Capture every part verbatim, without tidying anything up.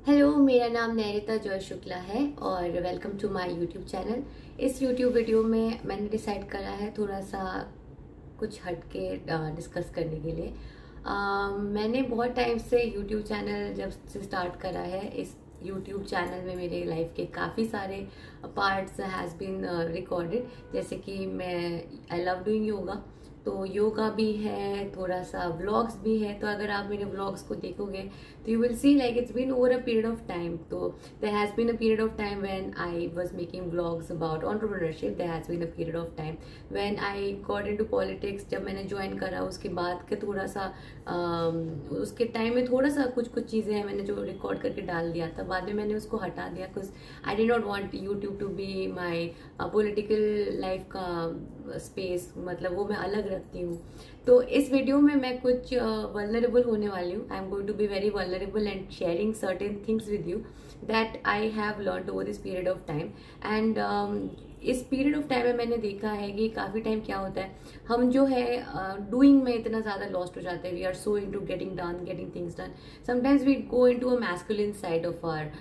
Hello, मेरा नाम नैरिता Joy Shukla है और welcome to my YouTube channel. इस यूट्यूब वीडियो में मैंने डिसाइड करा है थोड़ा सा कुछ हट के डिस्कस करने के लिए। आ, मैंने बहुत टाइम से यूट्यूब चैनल जब से स्टार्ट करा है, इस यूट्यूब चैनल में मेरे लाइफ के काफ़ी सारे पार्ट्स हैज़ बीन रिकॉर्डेड। जैसे कि मैं आई लव डूइंग योगा, तो योगा भी है, थोड़ा सा व्लॉग्स भी है। तो अगर आप मेरे व्लॉग्स को देखोगे तो you will see like it's been over a period of time. तो there has been a period of time when I was making vlogs about entrepreneurship. There has been a period of time when I got into politics. जब मैंने join करा उसके बाद के थोड़ा सा um, उसके टाइम में थोड़ा सा कुछ कुछ चीज़ें हैं मैंने जो रिकॉर्ड करके डाल दिया था, बाद में मैंने उसको हटा दिया because I did not want YouTube to be my political life का स्पेस, मतलब वो मैं अलग रखती हूँ। तो इस वीडियो में मैं कुछ वल्नरेबल uh, होने वाली हूँ। I am going to be very vulnerable and sharing certain things with you that I have learned over this period of time. And इस पीरियड ऑफ टाइम में मैंने देखा है कि काफ़ी टाइम क्या होता है, हम जो है डूइंग uh, में इतना ज़्यादा लॉस्ट हो जाते हैं। We are so into getting done getting things done. Sometimes we go into a masculine side of or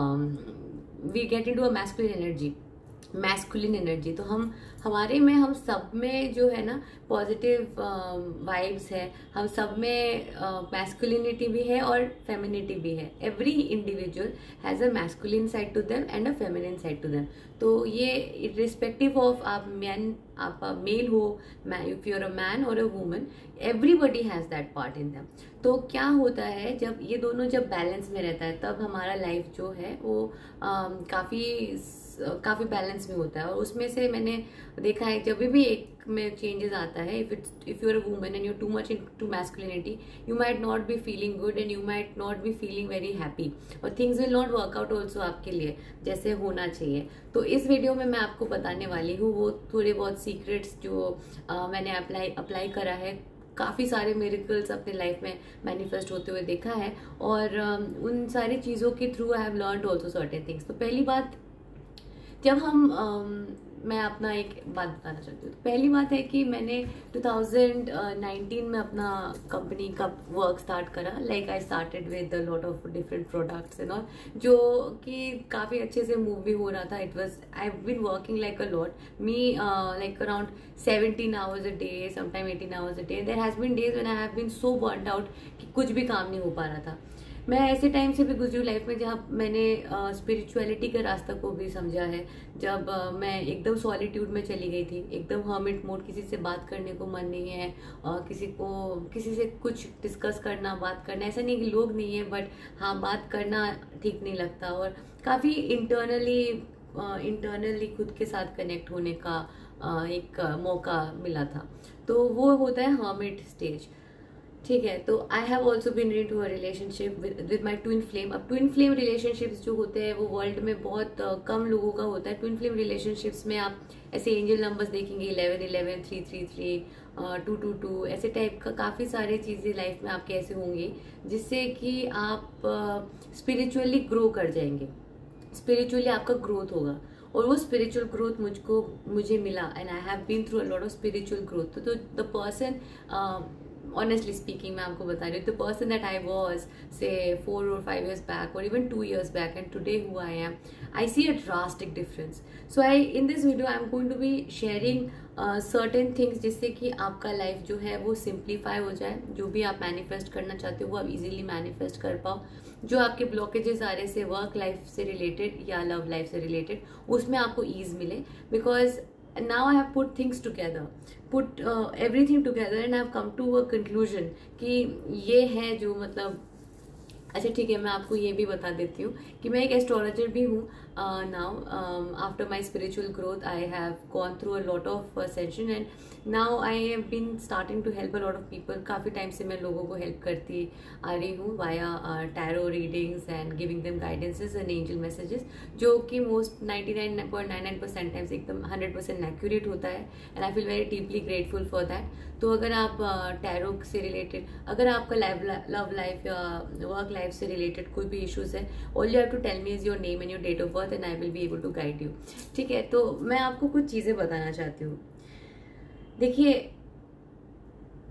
we get into a masculine energy masculine energy. तो हम हमारे में हम सब में जो है ना पॉजिटिव वाइब्स है, हम सब में मैस्कुलिनिटी uh, भी है और फेमिनिटी भी है। Every individual has a masculine side to them and a feminine side to them. तो ये इरिस्पेक्टिव ऑफ आप मैन आप मेल हो, if you are a man और a woman, everybody has that part in them. तो क्या होता है जब ये दोनों जब बैलेंस में रहता है तब हमारा लाइफ जो है वो uh, काफ़ी काफ़ी बैलेंस में होता है। और उसमें से मैंने देखा है जब भी एक में चेंजेस आता है, if it's if you are a woman and you too much into masculinity, you might not be feeling good and you might not be feeling very happy, और things will not work out also आपके लिए जैसे होना चाहिए। तो इस video में मैं आपको बताने वाली हूँ वो थोड़े बहुत सीक्रेट्स जो आ, मैंने अप्लाई अप्लाई करा है। काफ़ी सारे मिरेकल्स अपने लाइफ में मैनिफेस्ट होते हुए देखा है और um, उन सारी चीज़ों के through I have learned also certain things. तो पहली बात, जब हम um, मैं अपना एक बात बताना चाहती हूँ। तो पहली बात है कि मैंने टू थाउजेंड नाइनटीन में अपना कंपनी का वर्क स्टार्ट करा। Like I started with a lot of different products and all, जो कि काफ़ी अच्छे से मूव भी हो रहा था। It was I have been working like a lot me like around seventeen hours a day, sometime eighteen hours a day. There has been days when I have been so burned out कि कुछ भी काम नहीं हो पा रहा था। मैं ऐसे टाइम से भी गुजरी हूँ लाइफ में जहाँ मैंने स्पिरिचुअलिटी के रास्ता को भी समझा है। जब uh, मैं एकदम सॉलिट्यूड में चली गई थी, एकदम हर्मिट मोड, किसी से बात करने को मन नहीं है, uh, किसी को किसी से कुछ डिस्कस करना, बात करना, ऐसा नहीं कि लोग नहीं है बट हाँ बात करना ठीक नहीं लगता। और काफ़ी इंटरनली इंटरनली खुद के साथ कनेक्ट होने का uh, एक uh, मौका मिला था। तो वो होता है हर्मिट स्टेज, ठीक है। तो I have also been into a relationship with my twin flame. अब ट्विन फ्लेम रिलेशनशिप्स जो होते हैं वो वर्ल्ड में बहुत uh, कम लोगों का होता है। ट्विन फ्लेम रिलेशनशिप्स में आप ऐसे एंजल नंबर्स देखेंगे eleven eleven, three three three, two two two, ऐसे टाइप का काफ़ी सारे चीज़ें लाइफ में आपके ऐसे होंगी जिससे कि आप स्पिरिचुअली uh, ग्रो कर जाएंगे। स्पिरिचुअली आपका ग्रोथ होगा और वो स्पिरिचुअल ग्रोथ मुझको मुझे मिला and I have been through a lot of spiritual growth. तो द पर्सन, honestly speaking, मैं आपको बता रही हूँ, the person that I was say four or five years back or even two years back and today who I am, I see a drastic difference. So I in this video I am going to be sharing uh, certain things जिससे कि आपका life जो है वो simplify हो जाए। जो भी आप मैनिफेस्ट करना चाहते हो वो आप इजीली मैनिफेस्ट कर पाओ। जो आपके ब्लॉकेजेस आ रहे से वर्क लाइफ से रिलेटेड या लव लाइफ से रिलेटेड, उसमें आपको ईज मिले। Because now I have put things together, put uh, everything together and I have come to a conclusion कि ये है जो मतलब अच्छा ठीक है। मैं आपको ये भी बता देती हूँ कि मैं एक एस्ट्रोलॉजर भी हूँ। Now after my spiritual growth I have gone through a lot of session and now I have been starting to help a lot of people. काफ़ी टाइम से मैं लोगों को हेल्प करती आ रही हूँ via tarot readings and giving them guidances and angel messages, जो कि most ninety nine point nine nine percent times एकदम हंड्रेड परसेंट एक्यूरेट होता है and I feel very deeply grateful for that. तो अगर आप टैरो से रिलेटेड, अगर आपका लव लाइफ या वर्क लाइफ से रिलेटेड कोई भी इश्यूज है, all you have to tell me is your name and your date of birth and I will be able to guide you, ठीक है। तो मैं आपको कुछ चीज़ें बताना चाहती हूँ। देखिए,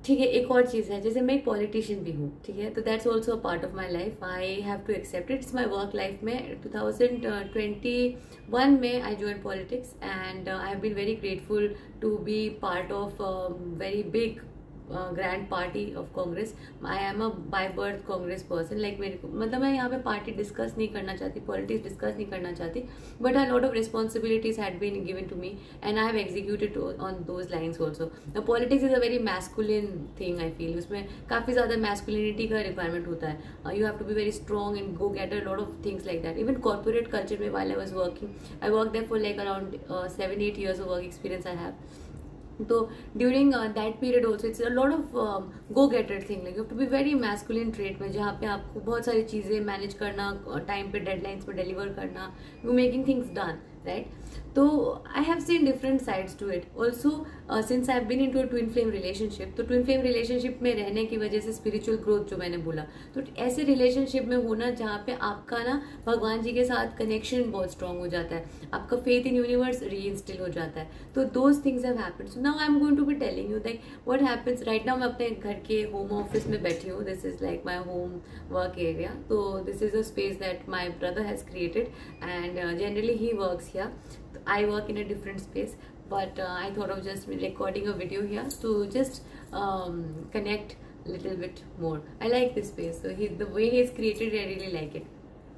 ठीक है, एक और चीज़ है, जैसे मैं एक पॉलिटिशियन भी हूँ, ठीक है, तो that's also a part of my life, I have to accept it, it's my work life में। टू थाउजेंड ट्वेंटी वन में I join politics and I have been very grateful to be part of very big grand party of Congress. I am a by birth Congress person, like मेरे को मतलब मैं यहाँ पे party discuss नहीं करना चाहती, पॉलिटिक्स डिस्कस नहीं करना चाहती, but a lot of responsibilities had been given to me and I have executed on those lines also. Politics is a very masculine thing, I feel उसमें काफ़ी ज़्यादा मैस्कुलिनिटी का रिक्वायरमेंट होता है, you have to be very strong and go get a lot of things like that. Even corporate culture में while I was working, I work there for like around seven eight years of work experience I have. So during that period also it's a lot of go getter thing, like you have to be very masculine trait में, जहाँ पे आपको बहुत सारी चीज़ें manage करना, time पे deadlines पे डिलीवर करना, you making things done, right. So I have seen different sides to it also since I have been into a twin flame relationship. तो ट्विन फ्लेम रिलेशनशिप में रहने की वजह से स्पिरिचुअल ग्रोथ जो मैंने बोला, तो ऐसे रिलेशनशिप में होना जहाँ पे आपका ना भगवान जी के साथ कनेक्शन बहुत स्ट्रांग हो जाता है, आपका faith in universe reinstil हो जाता है, तो those things have happened. So now I am going to be telling you that what happens right now. मैं अपने घर के होम ऑफिस में बैठी हूँ, this is like my home work area, तो this is a space that my brother has created and generally he works here. I work in a different space, but uh, I thought of just recording a video here to just um, connect a little bit more. I like this space, so he, the way he's created, I really like it.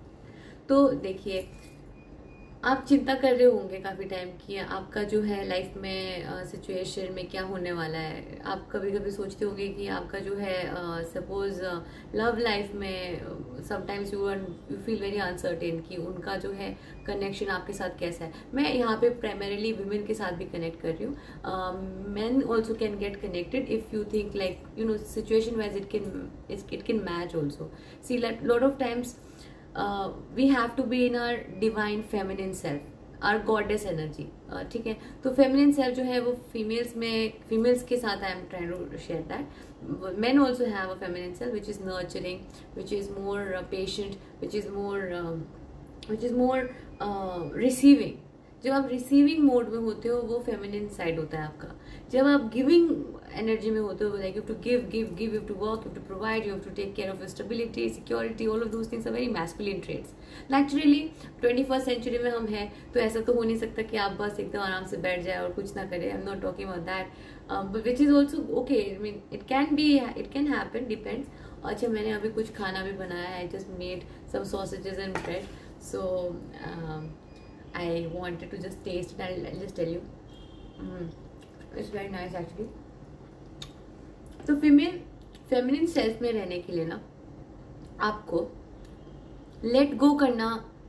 तो देखिए, आप चिंता कर रहे होंगे काफ़ी time की आपका जो है लाइफ में सिचुएशन uh, में क्या होने वाला है। आप कभी कभी सोचते होंगे कि आपका जो है सपोज लव लाइफ में sometimes you you feel very uncertain कि उनका जो है कनेक्शन आपके साथ कैसा है। मैं यहाँ पे प्राइमरीली वुमेन के साथ भी कनेक्ट कर रही हूँ, men also can get connected if you think like you know situation wise it can it can match also. See lot of times Uh, we have to be in our divine feminine self, our goddess energy, ठीक है। तो feminine self जो है वो females में females के साथ I am trying to share that. Men also have a feminine self which is nurturing, which is more uh, patient, which is more um, which is more uh, receiving. जब आप receiving mode में होते हो वो feminine side होता है आपका। जब आप गिविंग एनर्जी में होते हो like you to give give give, you to work, you to provide, you to take care of stability, security, all of those things are very masculine traits. Naturally twenty first century में हम हैं, तो ऐसा तो हो नहीं सकता कि आप बस एकदम आराम से बैठ जाए और कुछ ना करें। I am not talking about that, which is also okay, I mean it can be, it can happen, depends. अच्छा, मैंने अभी कुछ खाना भी बनाया, I just made some sausages and bread, so I wanted to just taste it and I'll just tell you. Mm, it's very nice actually. तो female feminine self में रहने के लिए ना आपको लेट गो करना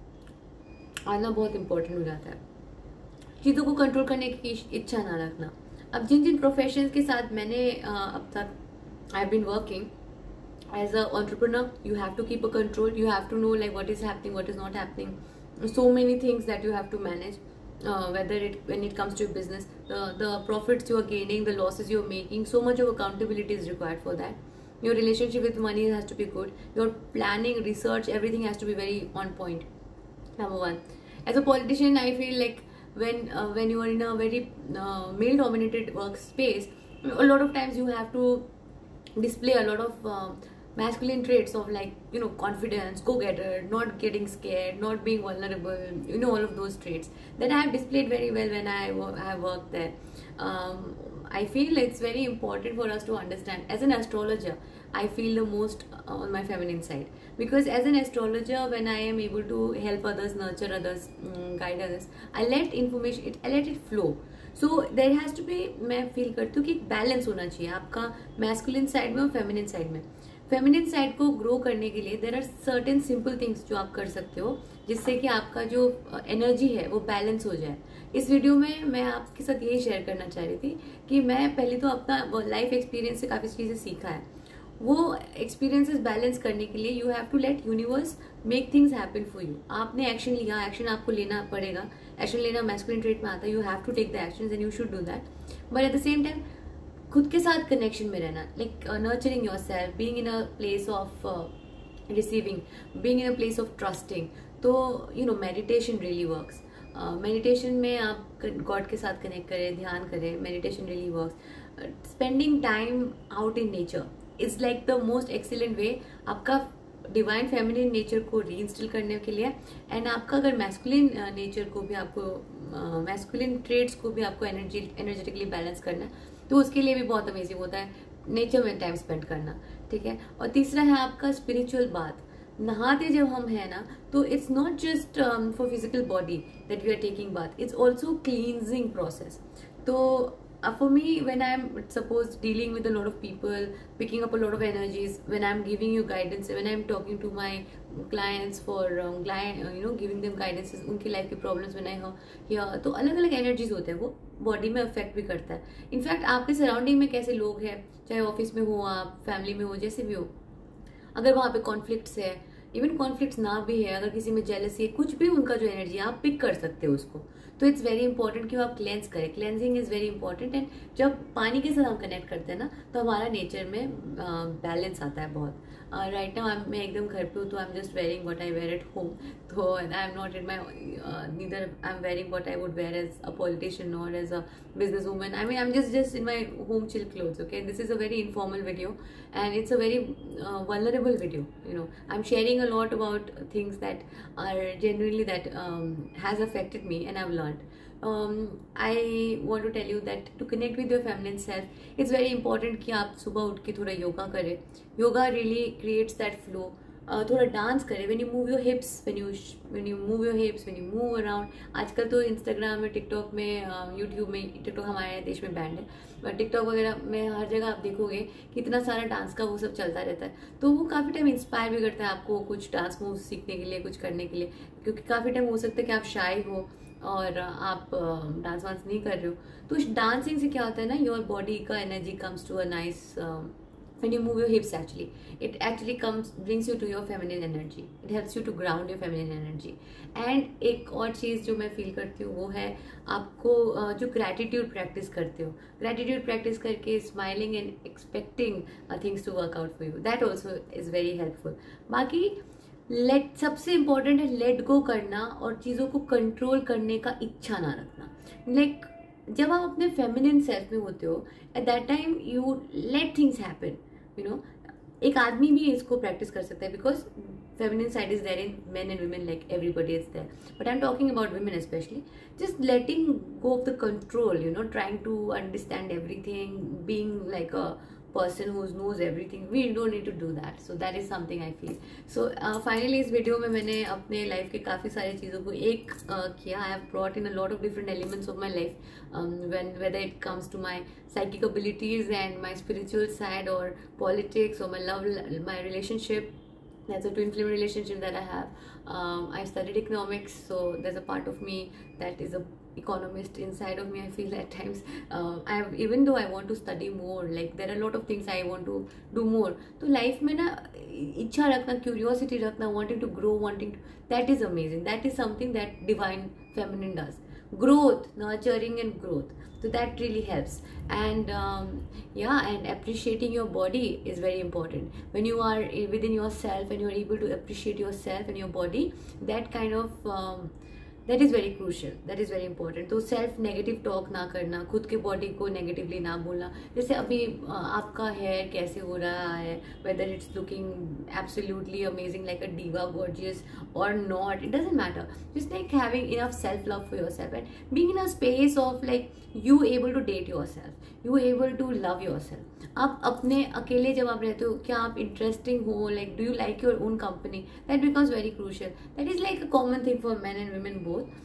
आना बहुत इम्पोर्टेंट हो जाता है, चीज़ों को कंट्रोल करने की इच्छा ना रखना। अब जिन जिन प्रोफेशंस के साथ मैंने अब तक I have been working as a entrepreneur, you have to keep a control, you have to know like what is happening, what is not happening, so many things that you have to manage, uh, whether it when it comes to business, the the profits you are gaining, the losses you are making, so much of accountability is required for that. Your relationship with money has to be good, your planning, research, everything has to be very on point. Number one, as a politician I feel like when uh, when you are in a very uh, male dominated workspace, a lot of times you have to display a lot of uh, masculine traits of like you know confidence, go-getter, not getting scared, not being vulnerable, you know all of those traits that I have displayed very well when I, I have worked there. um, I feel it's very important for us to understand. As an astrologer I feel the most on my feminine side, because as an astrologer when I am able to help others, nurture others, um, guide others, I let information it, I let it flow. So there has to be, मैं feel करती हूँ कि एक balance होना चाहिए आपका masculine side में और फेमिनिन साइड में। फेमिनिन साइड को ग्रो करने के लिए there are certain simple things जो आप कर सकते हो जिससे कि आपका जो एनर्जी है वो बैलेंस हो जाए। इस वीडियो में मैं आपके साथ यही शेयर करना चाह रही थी कि मैं पहले तो अपना लाइफ एक्सपीरियंस से काफ़ी चीज़ें सीखा है, वो एक्सपीरियंसेस बैलेंस करने के लिए you have to let universe make things happen for you. आपने एक्शन लिया, एक्शन आपको लेना पड़ेगा, एक्शन लेना मैस्कुलिन ट्रेट में आता है, you have to take the actions and you should do that, but at the same time खुद के साथ कनेक्शन में रहना, like nurturing your self, being in a place of receiving, being in a place of trusting. तो you know meditation really works. Meditation में आप god के साथ कनेक्ट करें, ध्यान करें, meditation really works. Spending time out in nature is like the most excellent way आपका divine feminine nature को रीइंस्टॉल करने के लिए। एंड आपका अगर मैस्कुलिन नेचर को भी आपको मैस्कुलिन ट्रेड्स को भी आपको एनर्जी एनर्जेटिकली बैलेंस करना है, तो उसके लिए भी बहुत अमेजिंग होता है नेचर में टाइम स्पेंड करना, ठीक है। और तीसरा है आपका स्पिरिचुअल बात। नहाते जब हम है ना, तो it's not just for physical body that we are taking bath, it's also cleansing process. तो Uh, for me, when I'm suppose dealing with a lot of people, picking up a lot of energies, when I'm giving you guidance, when I'm talking to my clients for um, client, uh, you know, giving them guidances, उनकी life की problems when I hear, तो अलग अलग energies होते हैं, वो body में affect भी करता है। इनफैक्ट आपके सराउंडिंग में कैसे लोग हैं, चाहे ऑफिस में हो आप, फैमिली में हो, जैसे भी हो, अगर वहाँ पे कॉन्फ्लिक्ट्स है, इवन कॉन्फ्लिक्ट्स ना भी है, अगर किसी में जेलसी है, कुछ भी उनका जो एनर्जी है आप पिक कर सकते हो उसको। तो इट्स वेरी इंपॉर्टेंट कि आप क्लेंस करें, cleansing is very important. And जब पानी के साथ हम कनेक्ट करते हैं ना, तो हमारा नेचर में बैलेंस uh, आता है बहुत। राइट नाउ मैं एकदम घर पे हूँ, तो I am just wearing what I wear at home, तो I am not in my neither I am wearing what I would wear as a politician और as a business woman. I mean I am just just in my home chill clothes, okay. This is a very informal video and it's a very uh, vulnerable video, you know. I'm sharing a lot about things that are genuinely that um, has affected me and I've learned. um, I want to tell you that to connect with your feminine self, it's very important कि आप सुबह उठ के थोड़ा yoga करें। Yoga really creates that flow। Uh, थोड़ा dance करें, when you move your hips, when you when you move your hips, when you move around। आजकल तो इंस्टाग्राम में, टिकटॉक में, यूट्यूब में, टिकटॉक हमारे देश में बैंड है, बट टिकटॉक वगैरह में हर जगह आप देखोगे कितना सारा डांस का वो सब चलता रहता है। तो वो काफ़ी टाइम इंस्पायर भी करता है आपको कुछ डांस मूव सीखने के लिए, कुछ करने के लिए, क्योंकि काफ़ी टाइम हो सकता है कि आप शाय हो और आप डांस वांस नहीं कर रहे हो। तो उस डांसिंग से क्या होता है ना, योर बॉडी का energy comes to a nice, when you move your hips, actually it actually comes brings you to your feminine energy, it helps you to ground your feminine energy। and एक और चीज़ जो मैं feel करती हूँ वो है आपको जो ग्रैटिट्यूड प्रैक्टिस करते हो, ग्रैटिट्यूड प्रैक्टिस करके smiling and expecting things to work out for you, that also is very helpful. बाकी लेट सबसे इम्पॉर्टेंट है लेट गो करना और चीज़ों को कंट्रोल करने का इच्छा ना रखना। लाइक like, जब आप अपने फेमिनिन सेल्फ में होते हो, at that time you let things happen, you know. एक आदमी भी इसको प्रैक्टिस कर सकता है, because feminine side is there in men and women, like everybody is there, but I am talking about women specially. Just letting go of the control, you know, trying to understand everything, being like a person who knows everything, we don't need to do that, so that is something I feel। so uh, finally इस video में मैंने अपने life के काफ़ी सारी चीज़ों को एक uh, किया। I have brought in a lot of different elements of my life, um, when whether it comes to my psychic abilities and my spiritual side, or politics, or my love, my relationship, that's a twin flame relationship that I have। um, I studied economics, so there's a part of me that is a economist inside of me, I feel at times। uh, I have, even though I want to study more, like there are a lot of things I want to do more, तो life में ना इच्छा रखना, curiosity रखना, wanting to grow, wanting to, that is amazing, that is something that divine feminine does। growth, nurturing and growth, so that really helps। and um, yeah, and appreciating your body is very important। when you are within yourself and you are able to appreciate yourself and your body, that kind of um, that is very crucial, that is very important. तो self negative talk ना करना, खुद के body को negatively ना बोलना। जैसे अभी आपका हेयर कैसे हो रहा है, whether it's looking absolutely amazing like a diva gorgeous और not, it doesn't matter. Just like having enough self love for yourself and being in a space of like you able to date yourself, you able to love yourself. आप अपने अकेले जब आप रहते हो, क्या आप interesting हो, like do you like your own company, that becomes very crucial. That is like a common thing for man and women both.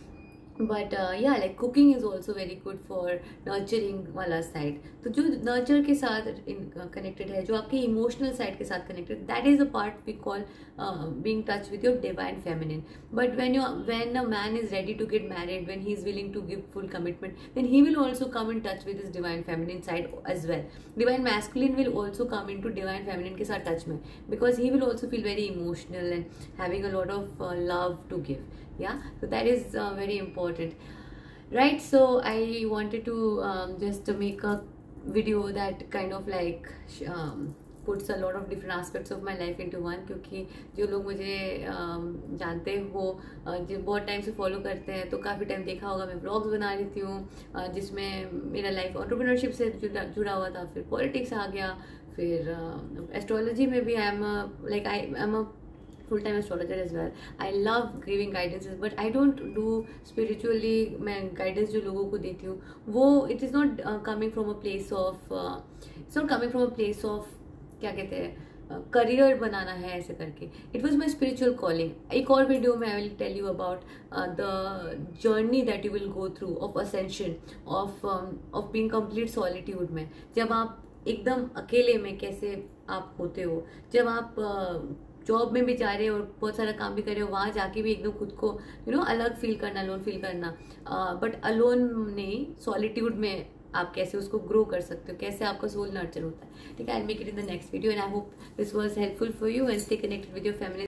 But yeah like cooking is also very good for nurturing वाला side. तो जो nurture के साथ connected है, जो आपके emotional side के साथ connected, that is a part we call being touch with your divine feminine. But when you when a man is ready to get married, when he is willing to give full commitment, then he will also come in touch with his divine feminine side as well. Divine masculine will also come in to divine feminine के साथ touch में, because he will also feel very emotional and having a lot of love to give. Yeah, so that is uh, very important, right? So I wanted to um, just to make a video that kind of like um, puts a lot of different aspects of my life into one, क्योंकि जो लोग मुझे um, जानते हैं वो uh, जो बहुत time से फॉलो करते हैं तो काफ़ी टाइम देखा होगा मैं व्लॉग्स बना रही हूँ uh, जिसमें मेरा लाइफ एंटरप्रेन्योरशिप से जुड़ा जुड़ा हुआ था, फिर पॉलिटिक्स आ गया, फिर एस्ट्रोलॉजी uh, में भी I am like I am a full time astrologer as well. I love giving guidances, but I don't do spiritually. मैं guidance जो लोगों को देती हूँ वो it is not uh, coming from a place of uh, it's not coming from a place of क्या कहते हैं करियर uh, बनाना है ऐसे करके. It was my spiritual calling. एक और वीडियो में I will tell you about uh, the journey that you will go through of ascension, of um, of being complete solitude में, जब आप एकदम अकेले में कैसे आप होते हो, जब आप uh, जॉब में भी जा रहे हो और बहुत सारा काम भी कर रहे हो, वहाँ जाके भी एकदम खुद को यू नो अलग फील करना, अलोन फील करना, बट अलोन नहीं, सॉलिट्यूड में आप कैसे उसको ग्रो कर सकते हो, कैसे आपका सोल नर्चर होता है. ठीक है, I make it in the next video and I hope this was helpful for you and stay connected with your family.